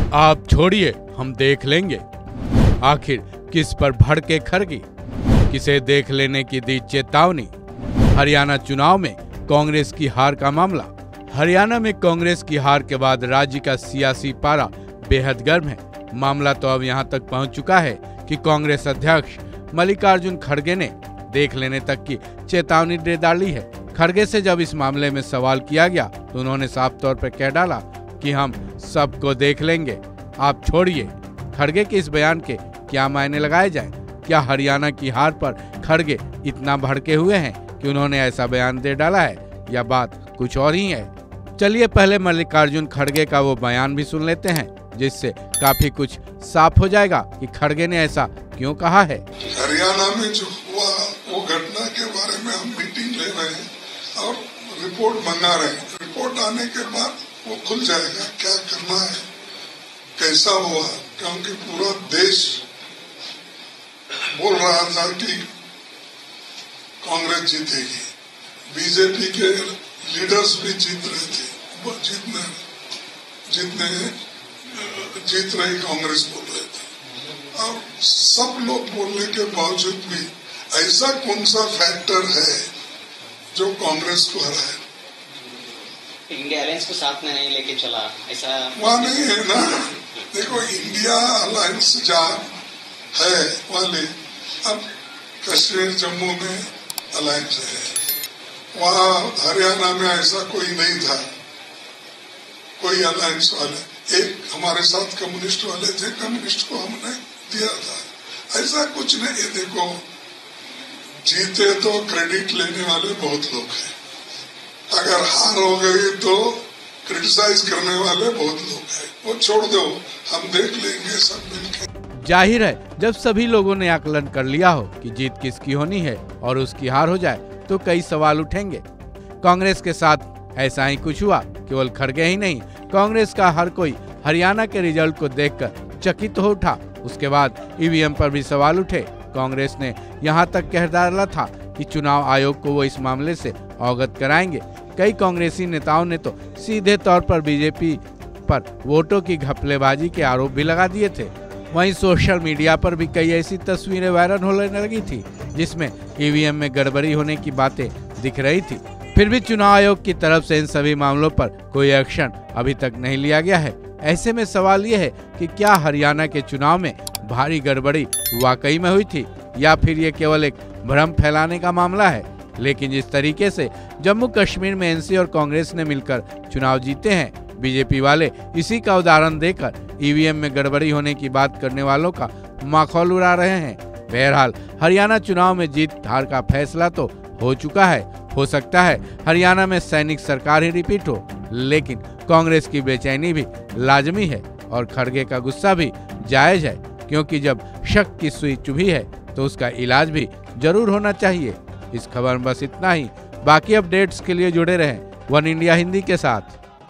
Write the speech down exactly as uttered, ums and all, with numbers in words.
आप छोड़िए, हम देख लेंगे। आखिर किस पर भड़के खड़गे, किसे देख लेने की दी चेतावनी। हरियाणा चुनाव में कांग्रेस की हार का मामला। हरियाणा में कांग्रेस की हार के बाद राज्य का सियासी पारा बेहद गर्म है। मामला तो अब यहां तक पहुंच चुका है कि कांग्रेस अध्यक्ष मल्लिकार्जुन खड़गे ने देख लेने तक की चेतावनी दे डाली है। खड़गे से जब इस मामले में सवाल किया गया तो उन्होंने साफ तौर पर कह डाला कि हम सबको देख लेंगे, आप छोड़िए। खड़गे के इस बयान के क्या मायने लगाए जाएं? क्या हरियाणा की हार पर खड़गे इतना भड़के हुए हैं कि उन्होंने ऐसा बयान दे डाला है, या बात कुछ और ही है? चलिए पहले मल्लिकार्जुन खड़गे का वो बयान भी सुन लेते हैं, जिससे काफी कुछ साफ हो जाएगा कि खड़गे ने ऐसा क्यों कहा है। हरियाणा में जो हुआ वो घटना के बारे में हम मीटिंग ले रहे हैं और रिपोर्ट मंगा रहे हैं। रिपोर्ट आने के बाद वो खुल जाएगा क्या करना है, कैसा हुआ, क्योंकि पूरा देश बोल रहा था कि कांग्रेस जीतेगी। बीजेपी के लीडर्स भी जीत रहे थे, वो जीतने जीतने जीत रही कांग्रेस बोल रहे थे। और सब लोग बोलने के बावजूद भी ऐसा कौन सा फैक्टर है जो कांग्रेस को हराए? इंडिया अलायंस को साथ में नहीं लेके चला, ऐसा वहाँ नहीं है ना। देखो इंडिया अलायंस जहाँ है वाले, अब कश्मीर जम्मू में अलायंस है, वहाँ हरियाणा में ऐसा कोई नहीं था, कोई अलायंस वाले। एक हमारे साथ कम्युनिस्ट वाले थे, कम्युनिस्ट को हमने दिया था, ऐसा कुछ नहीं है। देखो जीते तो क्रेडिट लेने वाले बहुत लोग हैं, अगर हार हो गई तो क्रिटिसाइज करने वाले बहुत लोग हैं। वो छोड़ दो, हम देख लेंगे सब मिलकर। जाहिर है जब सभी लोगों ने आकलन कर लिया हो कि जीत किसकी होनी है और उसकी हार हो जाए तो कई सवाल उठेंगे। कांग्रेस के साथ ऐसा ही कुछ हुआ। केवल खड़गे ही नहीं, कांग्रेस का हर कोई हरियाणा के रिजल्ट को देखकर चकित हो उठा। उसके बाद ईवीएम पर भी सवाल उठे। कांग्रेस ने यहां तक कह डाला था कि चुनाव आयोग को वो इस मामले से अवगत कराएंगे। कई कांग्रेसी नेताओं ने तो सीधे तौर पर बीजेपी पर वोटों की घपलेबाजी के आरोप भी लगा दिए थे। वहीं सोशल मीडिया पर भी कई ऐसी तस्वीरें वायरल होने लगी थी जिसमें ईवीएम में गड़बड़ी होने की बातें दिख रही थी। फिर भी चुनाव आयोग की तरफ से इन सभी मामलों पर कोई एक्शन अभी तक नहीं लिया गया है। ऐसे में सवाल ये है कि क्या हरियाणा के चुनाव में भारी गड़बड़ी वाकई में हुई थी, या फिर ये केवल एक भ्रम फैलाने का मामला है। लेकिन जिस तरीके से जम्मू कश्मीर में एनसी और कांग्रेस ने मिलकर चुनाव जीते हैं, बीजेपी वाले इसी का उदाहरण देकर ईवीएम में गड़बड़ी होने की बात करने वालों का माखौल उड़ा रहे हैं। बहरहाल हरियाणा चुनाव में जीत हार का फैसला तो हो चुका है। हो सकता है हरियाणा में सैनिक सरकार ही रिपीट हो, लेकिन कांग्रेस की बेचैनी भी लाजमी है और खड़गे का गुस्सा भी जायज है, क्योंकि जब शक की सुई चुभी है तो उसका इलाज भी जरूर होना चाहिए। इस खबर में बस इतना ही। बाकी अपडेट्स के लिए जुड़े रहें वन इंडिया हिंदी के साथ।